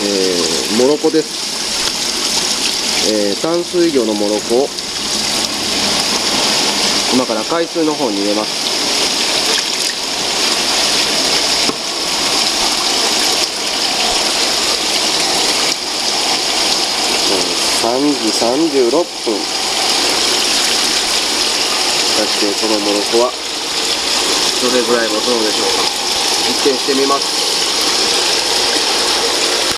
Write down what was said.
モロコです。淡水魚のモロコを今から海水の方に入れます。3時36分。果たしてこのモロコはどれぐらい持つのでしょうか。実験してみます。